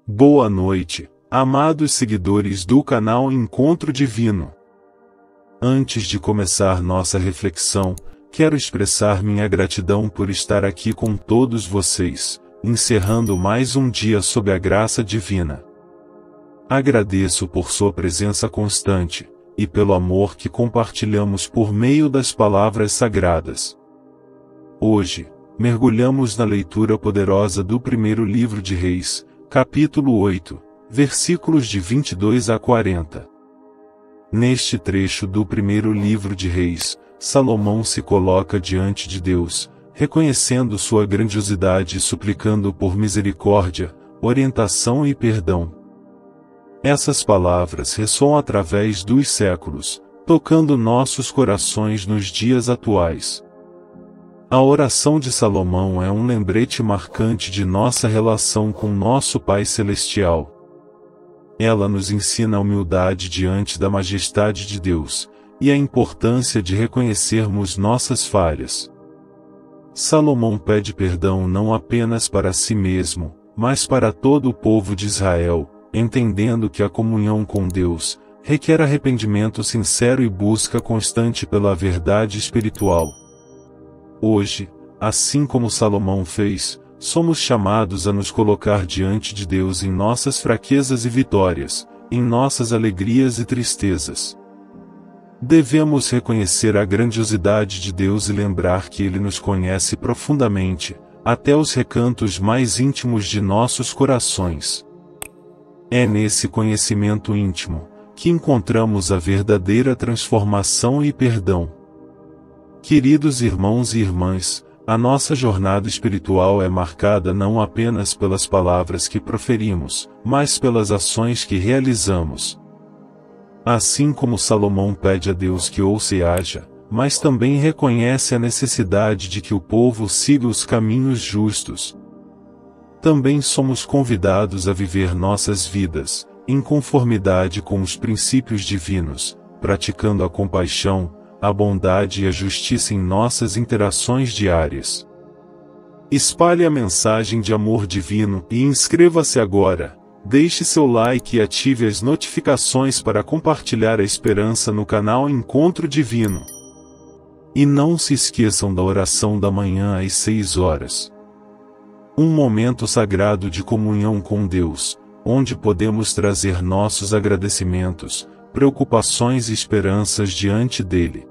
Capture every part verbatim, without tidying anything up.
Boa noite, amados seguidores do canal Encontro Divino. Antes de começar nossa reflexão, quero expressar minha gratidão por estar aqui com todos vocês, encerrando mais um dia sob a graça divina. Agradeço por sua presença constante, e pelo amor que compartilhamos por meio das palavras sagradas. Hoje, mergulhamos na leitura poderosa do primeiro livro de Reis, capítulo oito, versículos de vinte e dois a quarenta. Neste trecho do primeiro livro de Reis, Salomão se coloca diante de Deus, reconhecendo sua grandiosidade e suplicando por misericórdia, orientação e perdão. Essas palavras ressoam através dos séculos, tocando nossos corações nos dias atuais. A oração de Salomão é um lembrete marcante de nossa relação com nosso Pai Celestial. Ela nos ensina a humildade diante da majestade de Deus, e a importância de reconhecermos nossas falhas. Salomão pede perdão não apenas para si mesmo, mas para todo o povo de Israel, entendendo que a comunhão com Deus requer arrependimento sincero e busca constante pela verdade espiritual. Hoje, assim como Salomão fez, somos chamados a nos colocar diante de Deus em nossas fraquezas e vitórias, em nossas alegrias e tristezas. Devemos reconhecer a grandiosidade de Deus e lembrar que Ele nos conhece profundamente, até os recantos mais íntimos de nossos corações. É nesse conhecimento íntimo que encontramos a verdadeira transformação e perdão. Queridos irmãos e irmãs, a nossa jornada espiritual é marcada não apenas pelas palavras que proferimos, mas pelas ações que realizamos. Assim como Salomão pede a Deus que ouça e haja, mas também reconhece a necessidade de que o povo siga os caminhos justos. Também somos convidados a viver nossas vidas, em conformidade com os princípios divinos, praticando a compaixão, a bondade e a justiça em nossas interações diárias. Espalhe a mensagem de amor divino e inscreva-se agora. Deixe seu like e ative as notificações para compartilhar a esperança no canal Encontro Divino. E não se esqueçam da oração da manhã às seis horas. Um momento sagrado de comunhão com Deus, onde podemos trazer nossos agradecimentos, preocupações e esperanças diante dele.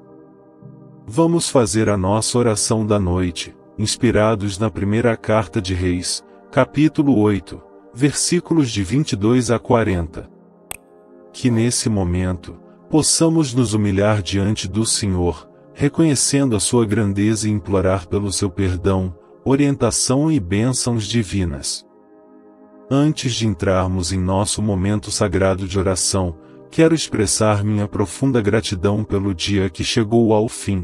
Vamos fazer a nossa oração da noite, inspirados na primeira carta de Reis, capítulo oito, versículos de vinte e dois a quarenta. Que nesse momento, possamos nos humilhar diante do Senhor, reconhecendo a sua grandeza e implorar pelo seu perdão, orientação e bênçãos divinas. Antes de entrarmos em nosso momento sagrado de oração, quero expressar minha profunda gratidão pelo dia que chegou ao fim.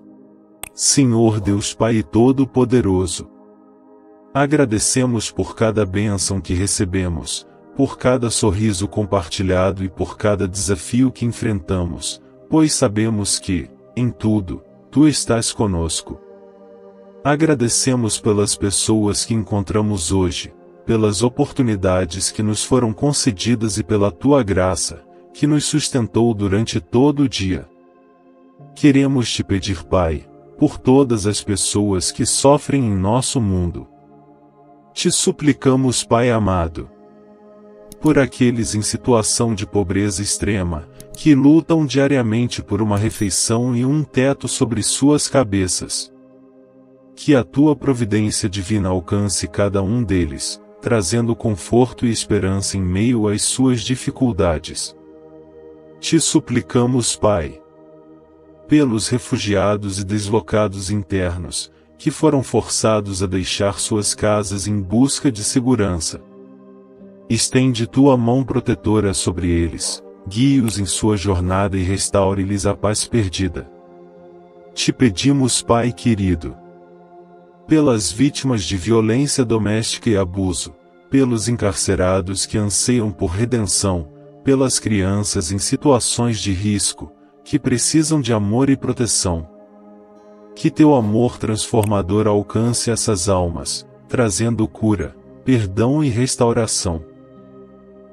Senhor Deus Pai Todo-Poderoso, agradecemos por cada bênção que recebemos, por cada sorriso compartilhado e por cada desafio que enfrentamos, pois sabemos que, em tudo, Tu estás conosco. Agradecemos pelas pessoas que encontramos hoje, pelas oportunidades que nos foram concedidas e pela Tua graça, que nos sustentou durante todo o dia. Queremos te pedir, Pai, por todas as pessoas que sofrem em nosso mundo. Te suplicamos, Pai amado, por aqueles em situação de pobreza extrema, que lutam diariamente por uma refeição e um teto sobre suas cabeças. Que a Tua providência divina alcance cada um deles, trazendo conforto e esperança em meio às suas dificuldades. Te suplicamos, Pai, pelos refugiados e deslocados internos, que foram forçados a deixar suas casas em busca de segurança. Estende Tua mão protetora sobre eles, guie-os em sua jornada e restaure-lhes a paz perdida. Te pedimos, Pai querido, pelas vítimas de violência doméstica e abuso, pelos encarcerados que anseiam por redenção, pelas crianças em situações de risco, que precisam de amor e proteção. Que Teu amor transformador alcance essas almas, trazendo cura, perdão e restauração.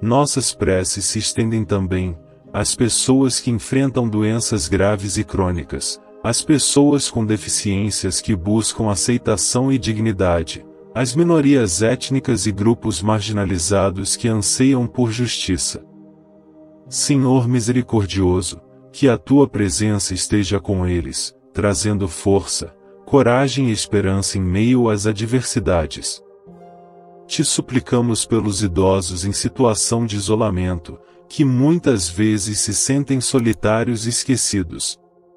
Nossas preces se estendem também às pessoas que enfrentam doenças graves e crônicas, às pessoas com deficiências que buscam aceitação e dignidade, às minorias étnicas e grupos marginalizados que anseiam por justiça. Senhor misericordioso, que a tua presença esteja com eles, trazendo força, coragem e esperança em meio às adversidades. Te suplicamos pelos idosos em situação de isolamento, que muitas vezes se sentem solitários e esquecidos.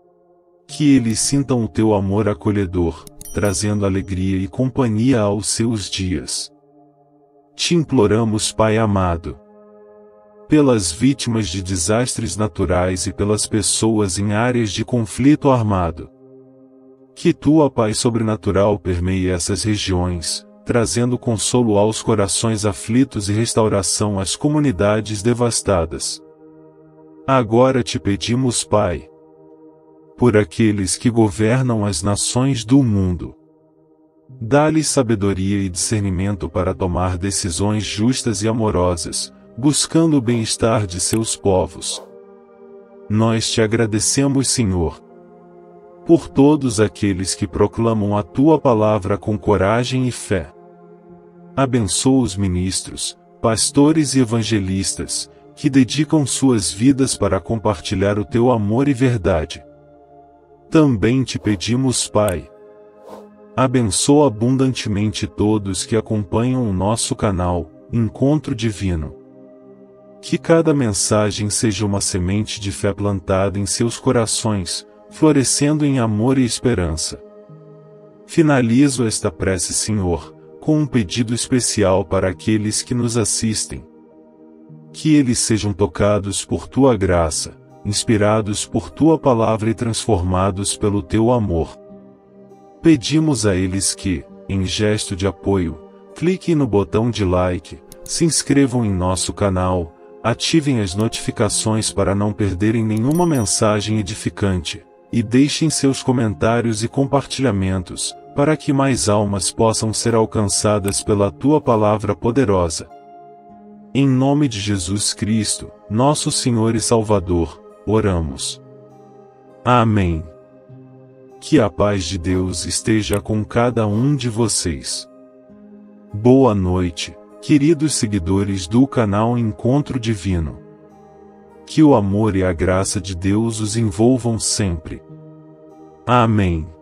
Que eles sintam o teu amor acolhedor, trazendo alegria e companhia aos seus dias. Te imploramos, Pai amado, pelas vítimas de desastres naturais e pelas pessoas em áreas de conflito armado. Que tua paz sobrenatural permeie essas regiões, trazendo consolo aos corações aflitos e restauração às comunidades devastadas. Agora te pedimos, Pai, por aqueles que governam as nações do mundo. Dá-lhes sabedoria e discernimento para tomar decisões justas e amorosas, buscando o bem-estar de seus povos. Nós te agradecemos, Senhor, por todos aqueles que proclamam a tua palavra com coragem e fé. Abençoa os ministros, pastores e evangelistas, que dedicam suas vidas para compartilhar o teu amor e verdade. Também te pedimos, Pai, abençoa abundantemente todos que acompanham o nosso canal, Encontro Divino. Que cada mensagem seja uma semente de fé plantada em seus corações, florescendo em amor e esperança. Finalizo esta prece, Senhor, com um pedido especial para aqueles que nos assistem. Que eles sejam tocados por tua graça, inspirados por tua palavra e transformados pelo teu amor. Pedimos a eles que, em gesto de apoio, cliquem no botão de like, se inscrevam em nosso canal, ativem as notificações para não perderem nenhuma mensagem edificante, e deixem seus comentários e compartilhamentos, para que mais almas possam ser alcançadas pela tua palavra poderosa. Em nome de Jesus Cristo, nosso Senhor e Salvador, oramos. Amém. Que a paz de Deus esteja com cada um de vocês. Boa noite, queridos seguidores do canal Encontro Divino. Que o amor e a graça de Deus os envolvam sempre. Amém.